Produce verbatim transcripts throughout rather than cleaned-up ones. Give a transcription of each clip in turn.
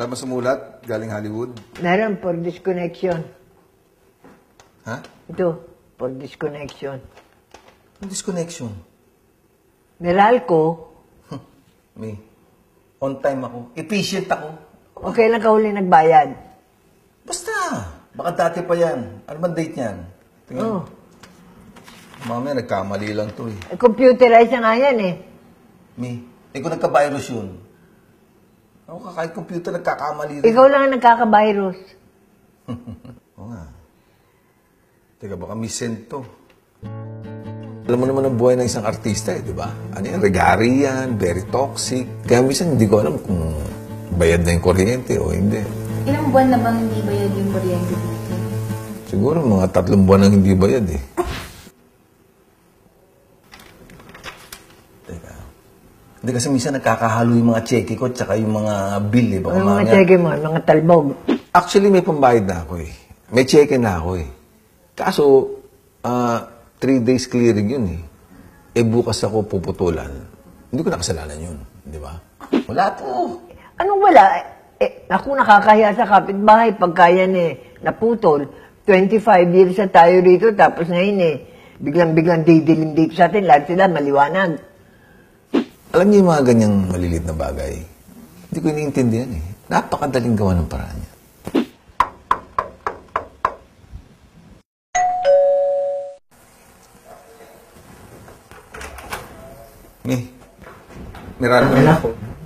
Wala ba sumulat? Galing Hollywood? Meron, for disconnection. Ha? Ito, for disconnection. Disconnection. Meralco, May, on time ako. Efficient ako. okay lang ka huli nagbayad. Basta. Baka dati pa yan. Ano bang date niyan? Tingnan mo. Oh. Mamaya nagkamali lang to eh. Eh, computerized na nga yan eh. May, eh kung nagka-virus yun. Ako kahit computer nagkakamali rin. Ikaw lang ang nagkaka-virus. Oo nga. Teka, baka misend to. Alam mo naman ang buhay ng isang artista eh, di ba? Ano yan? Regari yan, very toxic. Kaya minsan hindi ko alam kung bayad na yung kuryente o hindi. Ilang buwan na bang hindi bayad yung kuryente dito? Siguro mga tatlong buwan nang hindi bayad eh. Teka. Hindi kasi minsan nagkakahalo yung mga cheque ko tsaka yung mga bill eh. Baka Ano mga mamaya- cheque mo, mga talbog. Actually, may pambayad na ako eh. May cheque na ako eh. Kaso, ah, three days clearing yun eh. Eh, bukas ako puputulan. Hindi ko nakasalanan yun. Di ba? Wala to. Anong wala? Eh, ako nakakahiya sa kapitbahay pagka yan eh, naputol. twenty-five years na tayo rito, tapos ngayon eh, biglang-biglang didilim dito sa atin, lahat sila maliwanag. Alam niyo yung mga ganyang malilit na bagay? Hindi ko iniintindihan eh. Napakadaling gawa ng paraan niya. Eh, meron mo na ako.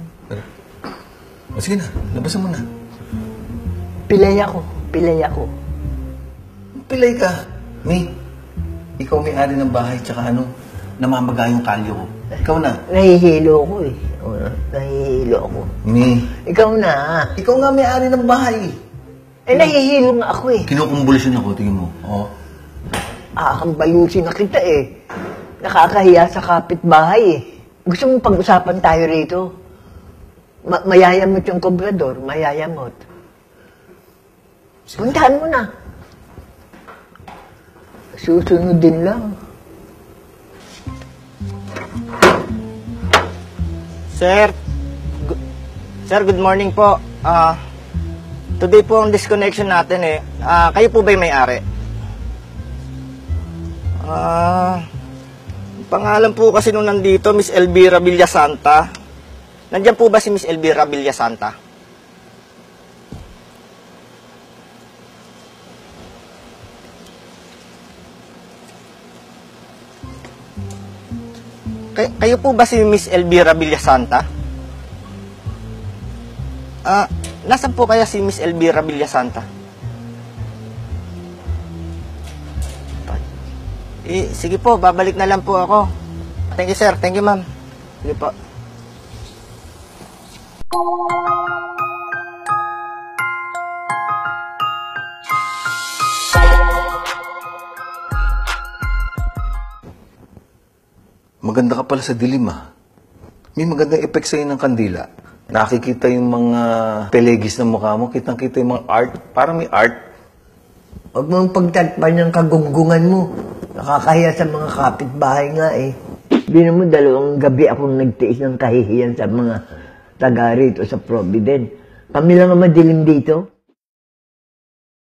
O sige na, labasan mo na. Pilay ako, pilay ako. Pilay ka. May, ikaw may-ari ng bahay tsaka ano, namamaga yung kalyo ko. Ikaw na. Nahihilo ako eh. Oo, nahihilo ako. May, Ikaw na. ikaw nga may-ari ng bahay. Eh, nahihilo nga ako eh. Kinukumbulsyon ako, tingin mo. Oo. Akambalusin na kita eh. Nakakahiya sa kapitbahay eh. Gusto mong pag-usapan tayo rito? Ma mayayamot yung kobrador, mayayamot. Puntahan mo na. Susunod din lang. Sir, gu- sir, good morning po. Ah, today po ang disconnection natin eh. Ah, kayo po ba'y may-ari? Ah, pangalan po kasi nung nandito, Miss Elvira Villasanta. Nandiyan po ba si Miss Elvira Villasanta? Kay kayo po ba si Miss Elvira Villasanta? Ah, nasaan po kaya si Miss Elvira Villasanta? Eh, sige po, babalik na lang po ako. Thank you, sir. Thank you, ma'am. Sige po. Maganda ka pala sa dilim ah. May magandang effect sa'yo ng kandila. Nakikita yung mga pelegis ng mukha mo. Kitang-kita yung mga art. Parang may art. Huwag mong pagtatpan ng kagunggungan mo. Nakakahiya sa mga kapitbahay nga eh. Bino mo, dalawang gabi akong nagtiis ng kahihiyan sa mga taga rito sa Provident. Kami lang ang madilim dito.